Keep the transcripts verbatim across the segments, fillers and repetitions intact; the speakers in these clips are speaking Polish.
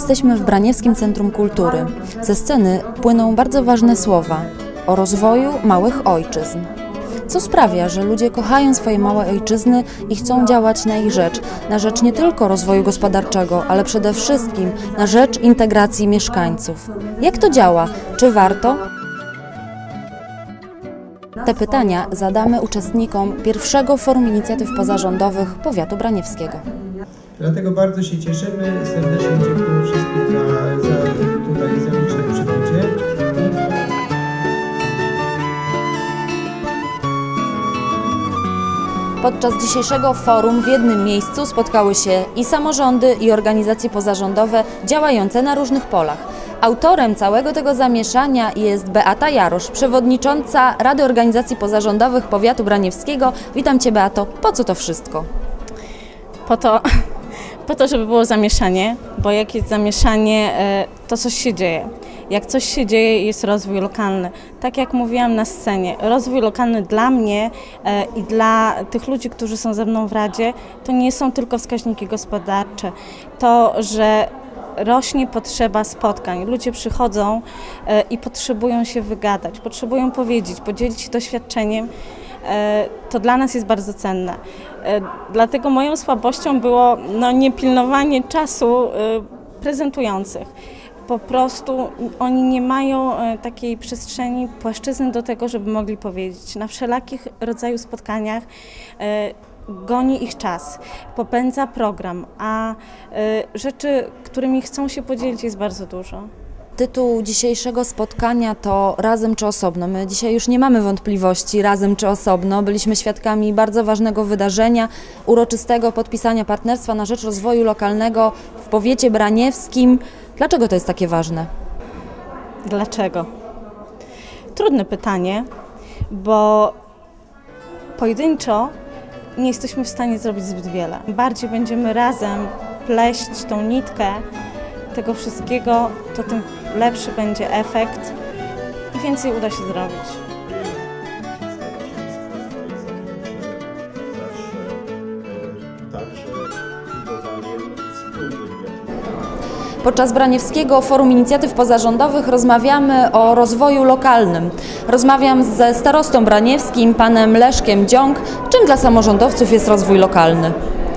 Jesteśmy w Braniewskim Centrum Kultury. Ze sceny płyną bardzo ważne słowa o rozwoju małych ojczyzn. Co sprawia, że ludzie kochają swoje małe ojczyzny i chcą działać na ich rzecz, na rzecz nie tylko rozwoju gospodarczego, ale przede wszystkim na rzecz integracji mieszkańców. Jak to działa? Czy warto? Te pytania zadamy uczestnikom pierwszego Forum Inicjatyw Pozarządowych Powiatu Braniewskiego. Dlatego bardzo się cieszymy, serdecznie dziękuję wszystkim za, za tutaj za liczne przybycie. Podczas dzisiejszego forum w jednym miejscu spotkały się i samorządy, i organizacje pozarządowe działające na różnych polach. Autorem całego tego zamieszania jest Beata Jarosz, przewodnicząca Rady Organizacji Pozarządowych Powiatu Braniewskiego. Witam Cię, Beato. Po co to wszystko? Po to, po to, żeby było zamieszanie, bo jak jest zamieszanie, to coś się dzieje. Jak coś się dzieje, jest rozwój lokalny. Tak jak mówiłam na scenie, rozwój lokalny dla mnie i dla tych ludzi, którzy są ze mną w Radzie, to nie są tylko wskaźniki gospodarcze. To, że rośnie potrzeba spotkań. Ludzie przychodzą i potrzebują się wygadać, potrzebują powiedzieć, podzielić się doświadczeniem. To dla nas jest bardzo cenne. Dlatego moją słabością było no, niepilnowanie czasu prezentujących. Po prostu oni nie mają takiej przestrzeni, płaszczyzny do tego, żeby mogli powiedzieć. Na wszelakich rodzaju spotkaniach goni ich czas, popędza program, a rzeczy, którymi chcą się podzielić, jest bardzo dużo. Tytuł dzisiejszego spotkania to Razem czy osobno. My dzisiaj już nie mamy wątpliwości, razem czy osobno. Byliśmy świadkami bardzo ważnego wydarzenia, uroczystego podpisania partnerstwa na rzecz rozwoju lokalnego w powiecie braniewskim. Dlaczego to jest takie ważne? Dlaczego? Trudne pytanie, bo pojedynczo nie jesteśmy w stanie zrobić zbyt wiele. Bardziej będziemy razem pleść tą nitkę tego wszystkiego, to tym lepszy będzie efekt i więcej uda się zrobić. Podczas Braniewskiego Forum Inicjatyw Pozarządowych rozmawiamy o rozwoju lokalnym. Rozmawiam ze starostą braniewskim, panem Leszkiem Dziąg. Czym dla samorządowców jest rozwój lokalny?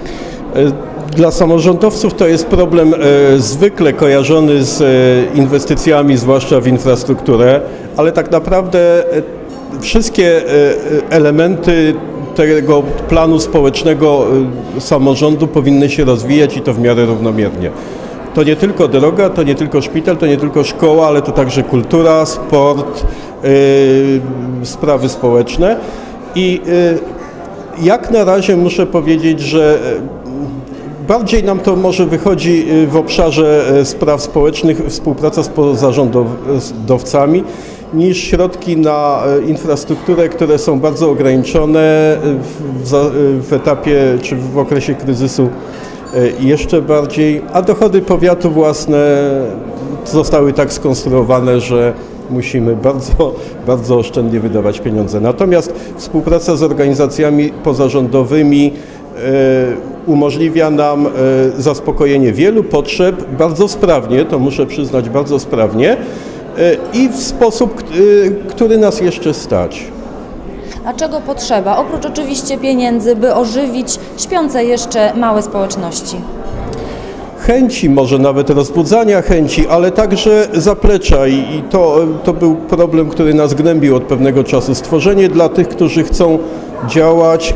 Dla samorządowców to jest problem e, zwykle kojarzony z e, inwestycjami, zwłaszcza w infrastrukturę, ale tak naprawdę e, wszystkie e, elementy tego planu społecznego e, samorządu powinny się rozwijać i to w miarę równomiernie. To nie tylko droga, to nie tylko szpital, to nie tylko szkoła, ale to także kultura, sport, e, sprawy społeczne i e, jak na razie muszę powiedzieć, że bardziej nam to może wychodzi w obszarze spraw społecznych, współpraca z pozarządowcami, niż środki na infrastrukturę, które są bardzo ograniczone w, w etapie czy w okresie kryzysu jeszcze bardziej, a dochody powiatu własne zostały tak skonstruowane, że musimy bardzo, bardzo oszczędnie wydawać pieniądze. Natomiast współpraca z organizacjami pozarządowymi umożliwia nam zaspokojenie wielu potrzeb bardzo sprawnie, to muszę przyznać bardzo sprawnie i w sposób, który nas jeszcze stać. A czego potrzeba, oprócz oczywiście pieniędzy, by ożywić śpiące jeszcze małe społeczności? Chęci, może nawet rozbudzania chęci, ale także zaplecza i to, to był problem, który nas gnębił od pewnego czasu. Stworzenie dla tych, którzy chcą działać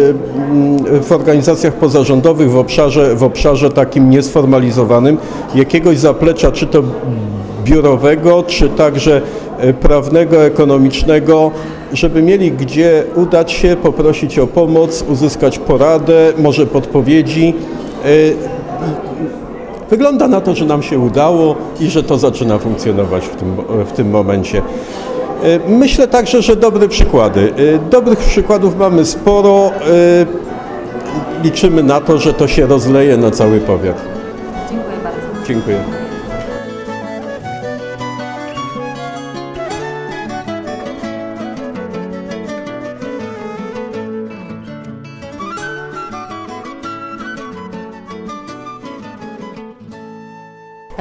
w organizacjach pozarządowych w obszarze, w obszarze takim niesformalizowanym, jakiegoś zaplecza, czy to biurowego, czy także prawnego, ekonomicznego, żeby mieli gdzie udać się, poprosić o pomoc, uzyskać poradę, może podpowiedzi. Wygląda na to, że nam się udało i że to zaczyna funkcjonować w tym, w tym momencie. Myślę także, że dobre przykłady. Dobrych przykładów mamy sporo. Liczymy na to, że to się rozleje na cały powiat. Dziękuję bardzo. Dziękuję.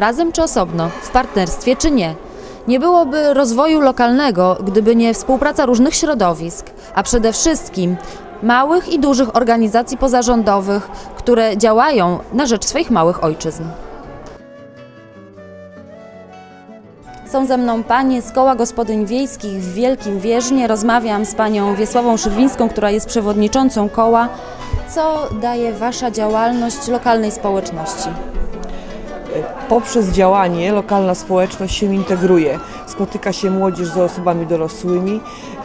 razem czy osobno, w partnerstwie czy nie. Nie byłoby rozwoju lokalnego, gdyby nie współpraca różnych środowisk, a przede wszystkim małych i dużych organizacji pozarządowych, które działają na rzecz swoich małych ojczyzn. Są ze mną panie z Koła Gospodyń Wiejskich w Wielkim Wierznie. Rozmawiam z panią Wiesławą Szydlińską, która jest przewodniczącą koła. Co daje wasza działalność lokalnej społeczności? Poprzez działanie lokalna społeczność się integruje. Spotyka się młodzież z osobami dorosłymi.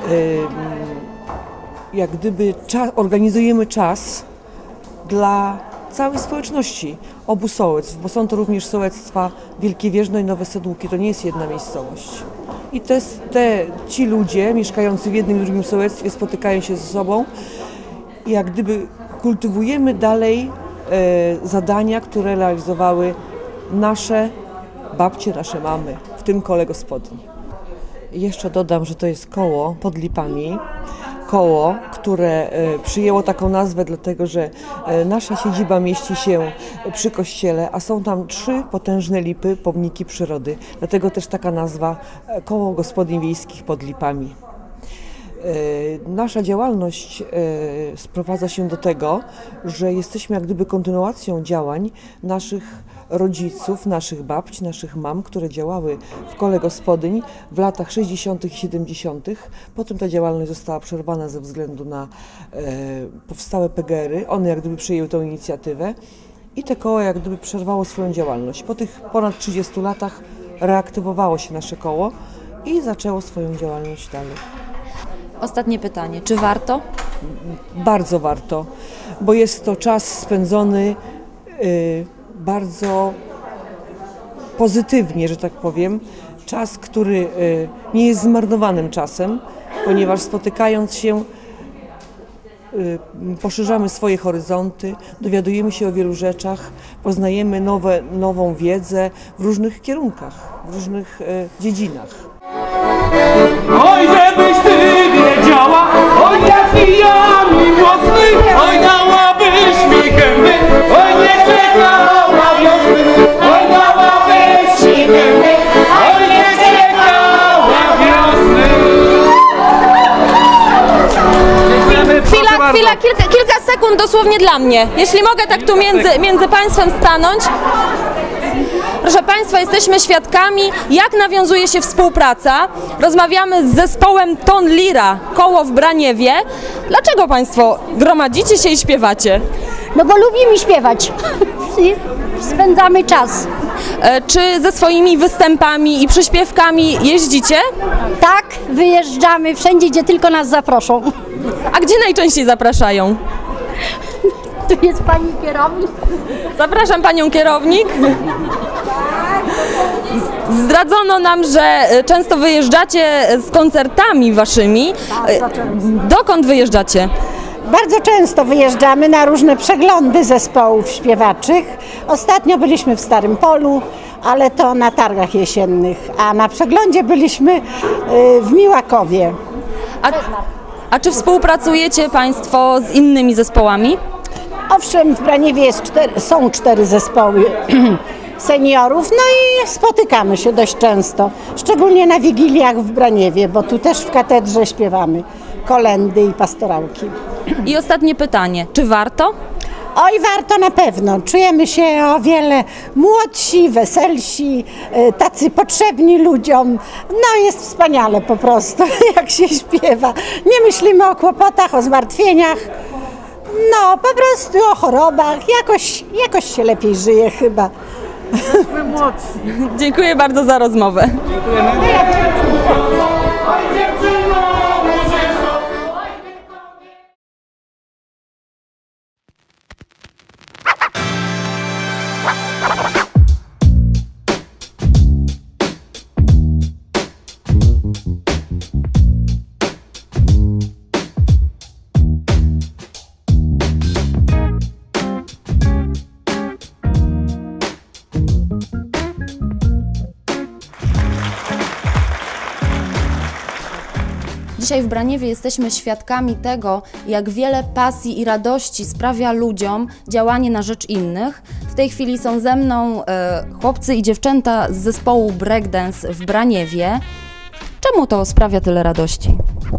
Jak gdyby czas, organizujemy czas dla całej społeczności obu sołectw, bo są to również sołectwa Wielkie Wierzno i Nowe Sedłki, to nie jest jedna miejscowość. I te, te, ci ludzie mieszkający w jednym i drugim sołectwie spotykają się ze sobą i jak gdyby kultywujemy dalej e, zadania, które realizowały nasze babcie, nasze mamy, w tym kole gospodyń. Jeszcze dodam, że to jest koło pod Lipami. Koło, które przyjęło taką nazwę, dlatego że nasza siedziba mieści się przy kościele, a są tam trzy potężne lipy, pomniki przyrody. Dlatego też taka nazwa Koło Gospodyń Wiejskich pod Lipami. Nasza działalność sprowadza się do tego, że jesteśmy jak gdyby kontynuacją działań naszych rodziców, naszych babci, naszych mam, które działały w kole gospodyń w latach sześćdziesiątych i siedemdziesiątych. Potem ta działalność została przerwana ze względu na e, powstałe P G R-y. One jak gdyby przejęły tę inicjatywę i te koło jak gdyby przerwało swoją działalność. Po tych ponad trzydziestu latach reaktywowało się nasze koło i zaczęło swoją działalność dalej. Ostatnie pytanie. Czy warto? Bardzo warto, bo jest to czas spędzony y, bardzo pozytywnie, że tak powiem. Czas, który y, nie jest zmarnowanym czasem, ponieważ spotykając się y, poszerzamy swoje horyzonty, dowiadujemy się o wielu rzeczach, poznajemy nowe, nową wiedzę w różnych kierunkach, w różnych y, dziedzinach. Oj, żebyś ty wiedziała, oj, jaki ja miłosny, oj, dałabyś mi gęby, oj, nie czekała wiosny, oj, dałabyś mi gęby, oj, nie czekała wiosny. Chwila, chwila, kilka, kilka sekund dosłownie dla mnie. Jeśli mogę tak tu między, między państwem stanąć. Proszę Państwa, jesteśmy świadkami, jak nawiązuje się współpraca. Rozmawiamy z zespołem Ton Lira, koło w Braniewie. Dlaczego Państwo gromadzicie się i śpiewacie? No bo lubimy śpiewać i spędzamy czas. E, czy ze swoimi występami i przyśpiewkami jeździcie? Tak, wyjeżdżamy wszędzie, gdzie tylko nas zaproszą. A gdzie najczęściej zapraszają? Tu jest pani kierownik. Zapraszam Panią kierownik. Zdradzono nam, że często wyjeżdżacie z koncertami waszymi. Dokąd wyjeżdżacie? Bardzo często wyjeżdżamy na różne przeglądy zespołów śpiewaczych. Ostatnio byliśmy w Starym Polu, ale to na targach jesiennych, a na przeglądzie byliśmy w Miłakowie. A, a czy współpracujecie Państwo z innymi zespołami? Owszem, w Braniewie jest cztery, są cztery zespoły seniorów, no i spotykamy się dość często, szczególnie na Wigiliach w Braniewie, bo tu też w katedrze śpiewamy kolędy i pastorałki. I ostatnie pytanie, czy warto? Oj, warto na pewno. Czujemy się o wiele młodsi, weselsi, tacy potrzebni ludziom. No jest wspaniale po prostu, jak się śpiewa. Nie myślimy o kłopotach, o zmartwieniach. No, po prostu o chorobach. Jakoś, jakoś się lepiej żyje chyba. Dziękuję bardzo za rozmowę. Dzisiaj w Braniewie jesteśmy świadkami tego, jak wiele pasji i radości sprawia ludziom działanie na rzecz innych. W tej chwili są ze mną e, chłopcy i dziewczęta z zespołu breakdance w Braniewie. Czemu to sprawia tyle radości?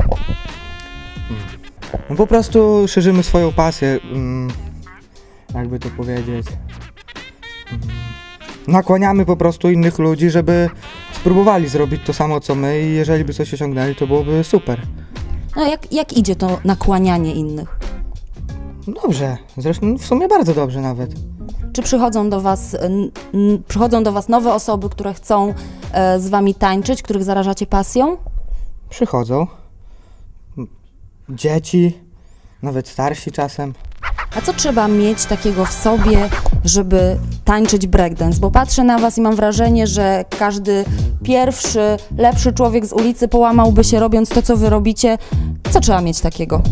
No po prostu szerzymy swoją pasję, mm, jakby to powiedzieć. Mm, nakłaniamy po prostu innych ludzi, żeby spróbowali zrobić to samo co my i jeżeli by coś osiągnęli, to byłoby super. No jak, jak idzie to nakłanianie innych? Dobrze, zresztą w sumie bardzo dobrze nawet. Czy przychodzą do was, n, n, przychodzą do was nowe osoby, które chcą e, z wami tańczyć, których zarażacie pasją? Przychodzą. Dzieci, nawet starsi czasem. A co trzeba mieć takiego w sobie, żeby tańczyć breakdance? Bo patrzę na was i mam wrażenie, że każdy pierwszy, lepszy człowiek z ulicy połamałby się robiąc to, co wy robicie. Co trzeba mieć takiego?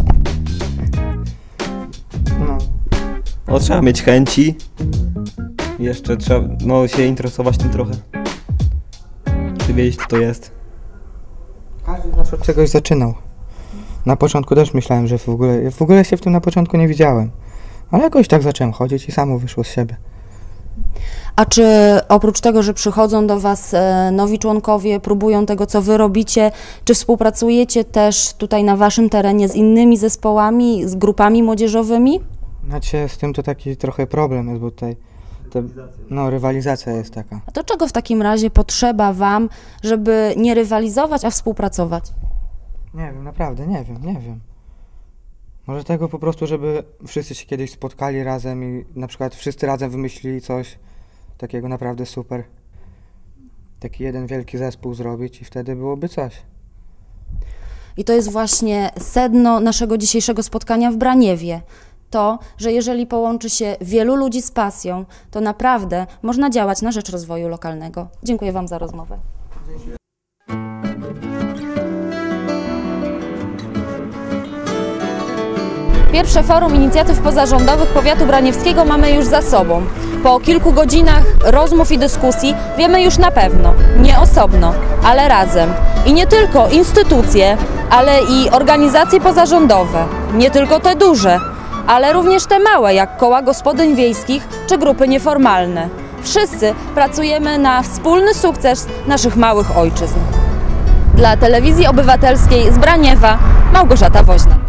No. No, trzeba mieć chęci. Jeszcze trzeba no, się interesować tym trochę. Czy wiedzieć, co to jest. Każdy z nas od czegoś zaczynał. Na początku też myślałem, że w ogóle, w ogóle się w tym na początku nie widziałem. Ale jakoś tak zacząłem chodzić i samo wyszło z siebie. A czy oprócz tego, że przychodzą do was e, nowi członkowie, próbują tego, co wy robicie, czy współpracujecie też tutaj na waszym terenie z innymi zespołami, z grupami młodzieżowymi? Znaczy z tym to taki trochę problem jest, bo tutaj te, no, rywalizacja jest taka. A to czego w takim razie potrzeba wam, żeby nie rywalizować, a współpracować? Nie wiem, naprawdę, nie wiem, nie wiem. Może tego po prostu, żeby wszyscy się kiedyś spotkali razem i na przykład wszyscy razem wymyślili coś takiego naprawdę super. Taki jeden wielki zespół zrobić i wtedy byłoby coś. I to jest właśnie sedno naszego dzisiejszego spotkania w Braniewie. To, że jeżeli połączy się wielu ludzi z pasją, to naprawdę można działać na rzecz rozwoju lokalnego. Dziękuję wam za rozmowę. Pierwsze forum inicjatyw pozarządowych powiatu braniewskiego mamy już za sobą. Po kilku godzinach rozmów i dyskusji wiemy już na pewno, nie osobno, ale razem. I nie tylko instytucje, ale i organizacje pozarządowe, nie tylko te duże, ale również te małe, jak koła gospodyń wiejskich czy grupy nieformalne. Wszyscy pracujemy na wspólny sukces naszych małych ojczyzn. Dla Telewizji Obywatelskiej z Braniewa Małgorzata Woźna.